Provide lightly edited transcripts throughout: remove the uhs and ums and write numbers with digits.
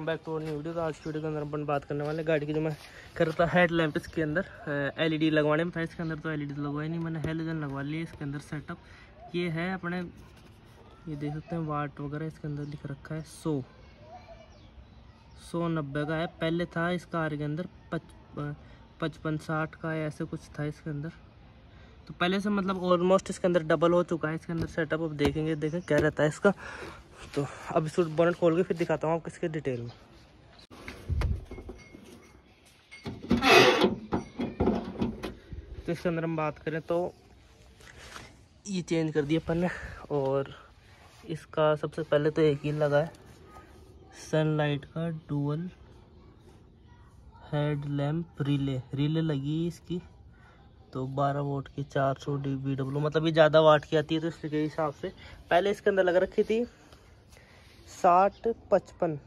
Back to new video. तो आज video के अंदर अपन बात करने वाले गाड़ी की, जो मैं कर रहा था हेड लैम्प इसके अंदर एलईडी लगवाने में था। इसके अंदर तो एलईडी लगवाई नहीं, मैंने हेलोजन लगवा लिया इसके अंदर सेटअप। ये है अपने, ये देख सकते हैं वाट वगैरह इसके अंदर लिख रखा है 190 का है। पहले था इस कार के अंदर 55-60 का है, ऐसे कुछ था इसके अंदर। तो पहले से मतलब ऑलमोस्ट इसके अंदर डबल हो चुका है इसके अंदर सेटअप। अब देखेंगे क्या रहता है इसका। तो अब इस बोनट खोल के फिर दिखाता हूँ आपको इसके डिटेल में। तो इसके अंदर हम बात करें तो ये चेंज कर दिया अपन ने, और इसका सबसे पहले तो एक ही लगा है सनलाइट का डुअल हेड लैम्प रिले लगी है इसकी। तो 12 वोल्ट की 400 VW, मतलब ये ज़्यादा वाट की आती है तो इसके हिसाब से। पहले इसके अंदर लग रखी थी 60-55,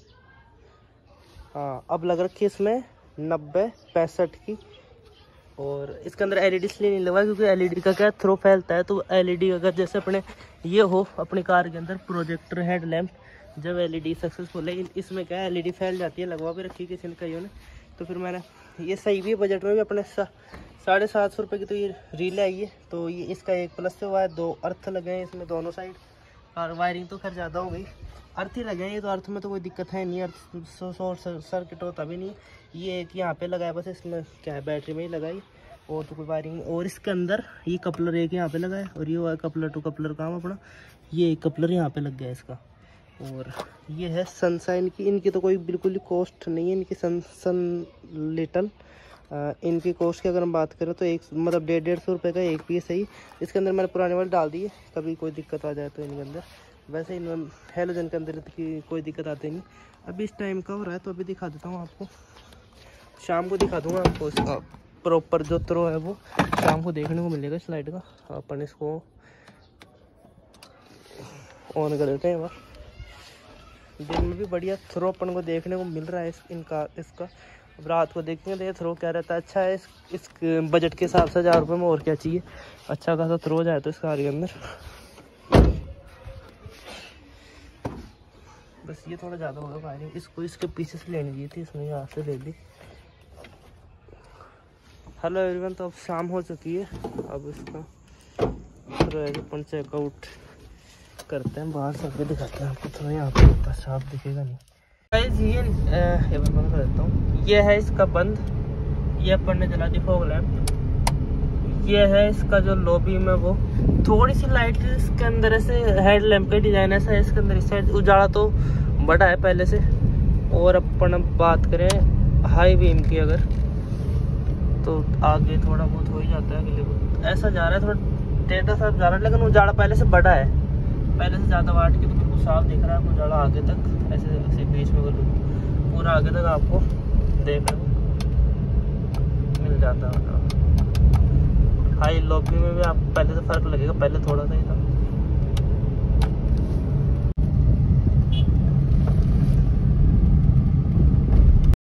हाँ अब लग रखी है इसमें 90-65 की। और इसके अंदर एलईडी इसलिए नहीं लगा क्योंकि एलईडी का क्या थ्रो फैलता है। तो एलईडी अगर जैसे अपने ये हो अपनी कार के अंदर प्रोजेक्टर हेड लैम्प, जब एलईडी सक्सेसफुल है, इसमें क्या एलईडी फैल जाती है। लगवा भी रखी किसी ने कईयों ने। तो फिर मैंने ये सही भी है, बजट में भी अपने 750 रुपये की तो ये रील आई है। तो ये इसका एक प्लस से हुआ है, 2 अर्थ लगे हैं इसमें दोनों साइड। और वायरिंग तो खैर ज़्यादा हो गई, अर्थ ही लगे हैं ये। तो अर्थ में तो कोई दिक्कत है नहीं, अर्थ शॉर्ट सर्किट होता भी नहीं। ये एक यहाँ पे लगाया बस, इसमें क्या है बैटरी में ही लगाई, और तो कोई वायरिंग। और इसके अंदर ये कपलर एक यहाँ पे लगा है, और ये हुआ कपलर टू कपलर काम अपना। ये एक कपलर यहाँ पे लग गया इसका। और ये है सनशाइन की, इनकी तो कोई बिल्कुल ही कॉस्ट नहीं है इनकी। सन लिटल इनकी कॉस्ट की अगर हम बात करें तो एक मतलब 150 रुपये का एक पीस है। इसके अंदर मैंने पुराने वाले डाल दिए, कभी कोई दिक्कत आ जाए तो इनके अंदर। वैसे इन हेलोजन के अंदर की कोई दिक्कत आती नहीं। अभी इस टाइम का हो रहा है तो अभी दिखा देता हूँ आपको, शाम को दिखा दूँगा आपको इसका प्रॉपर जो थ्रो है वो शाम को देखने को मिलेगा इस लाइट का। अपन इसको ऑन कर देते हैं। बार दिन में भी बढ़िया थ्रो अपन को देखने को मिल रहा है इसका। अब रात को देखेंगे तो ये थ्रो क्या रहता है। अच्छा है इस बजट के हिसाब से 1000 रुपये में और क्या चाहिए। अच्छा खासा थ्रो जाए तो इस कार के अंदर। बस ये थोड़ा ज़्यादा होगा वायरिंग, इसको इसके पीछे से लेनी चाहिए थी, इसने यहाँ से ले ली। हेलो एवरीवन, तो अब शाम हो चुकी है। अब इसका अपन चेकआउट करते हैं, बाहर से भी दिखाते हैं आपको। थोड़ा यहाँ पे ऊपर साफ दिखेगा नहीं। ये बंद कर देता हूँ। ये है इसका बंद, ये अपन ने जला दी फॉग लैम्प। ये है इसका जो लॉबी में वो थोड़ी सी लाइट इसके अंदर ऐसे हेड लैम्प का डिजाइन ऐसा है इसके अंदर। इस साइड उजाला तो बड़ा है पहले से। और अपन बात करें हाई बीम की अगर, तो आगे थोड़ा बहुत हो ही जाता है, अगले ऐसा जा रहा है थोड़ा टेढ़ा सा जा रहा है, लेकिन उजाला पहले से बड़ा है, पहले से ज़्यादा वाट की। तो बिल्कुल साफ दिख रहा है उजाला आगे तक, ऐसे ऐसे बीच में पूरा आगे तक आपको देखने को मिल जाता है। हाई लॉबी में भी आपको पहले से फ़र्क लगेगा, पहले थोड़ा सा ही था।